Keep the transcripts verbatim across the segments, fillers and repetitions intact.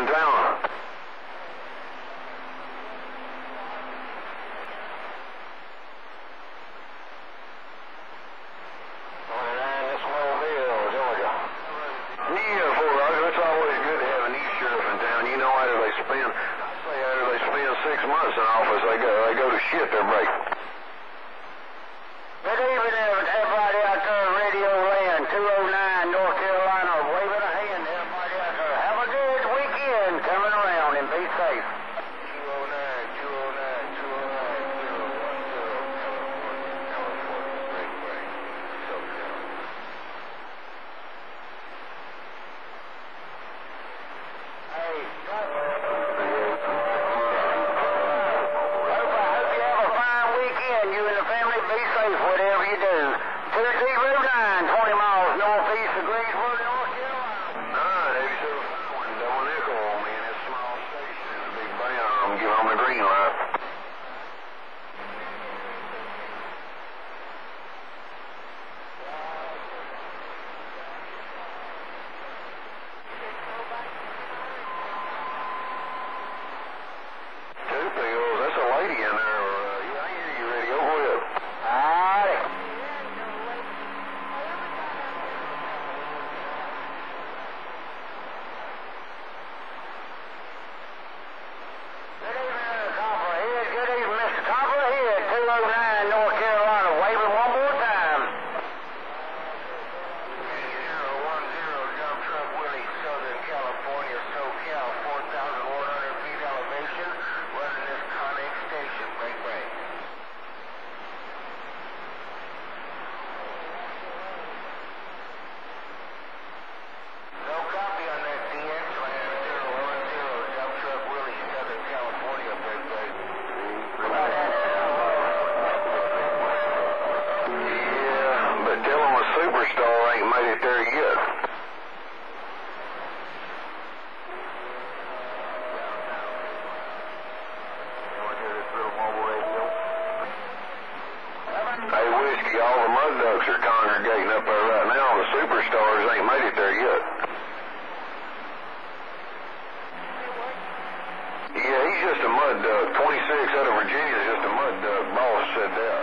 in town? twenty-nine, this Mobile, Georgia. Yeah, Fort Roger, it's always good to have an East sheriff in town. You know, after they spend, say after they spend six months in office, they go, they go to shit their break. Good evening, everybody out there in Radio Land, two oh nine, North Carolina, waving a hand to everybody out there. Have a good weekend coming around and be safe. two oh nine, two oh nine, two oh nine, zero one zero, California, California, Breakaway, SoCal. Hey, hope, I hope you have a fine weekend. You and the family be safe, whatever you do. two zero nine, twenty miles northeast of Greensboro, North Carolina. Alright, eighty-seven one, double nickel on me in this small station in a big band. I'm gonna give them the green light. Two pills, that's a lady in there. Uh, yeah, I hear you, ready. Go ahead. Alrighty. Good evening, Copperhead. Good evening, Mister Copperhead, two oh nine, North Carolina. Waving one more time. zero one zero, dump truck Willie, Southern California, SoCal, four thousand one hundred feet elevation, running this Connex station, break, break. No copy on that D X land, zero one zero, dump truck Willie, Southern California, break, break. Yeah, but tell them a superstar ain't made it there yet. Hey, Whiskey, all the mud ducks are congregating up there right now. The superstars ain't made it there yet. Yeah, he's just a mud duck. twenty-six out of Virginia is just a mud duck. Boss said that.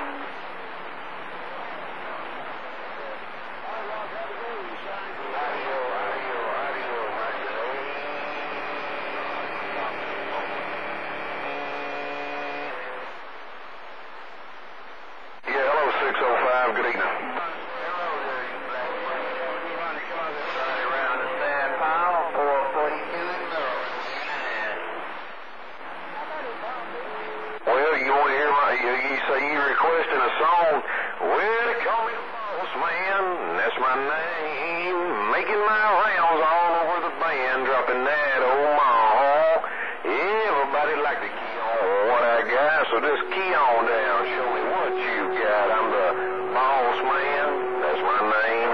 Yeah, hello, six oh five. Good evening. Hello there, you black man. Right around the sand pile, four forty-two and low. Well, you want to hear my, you, you say you requesting a song. Well, they call me the boss man, that's my name. Making my rounds all over the band, dropping that old maul. Everybody like to key on what I got, so just key on down. Show me what you got. I'm the boss man, that's my name.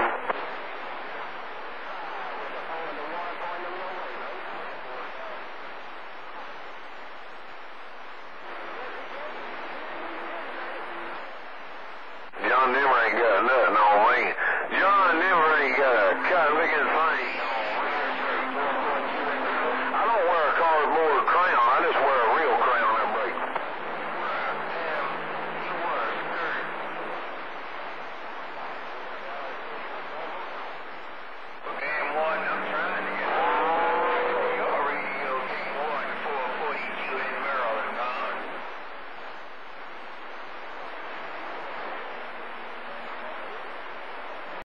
John Nimmer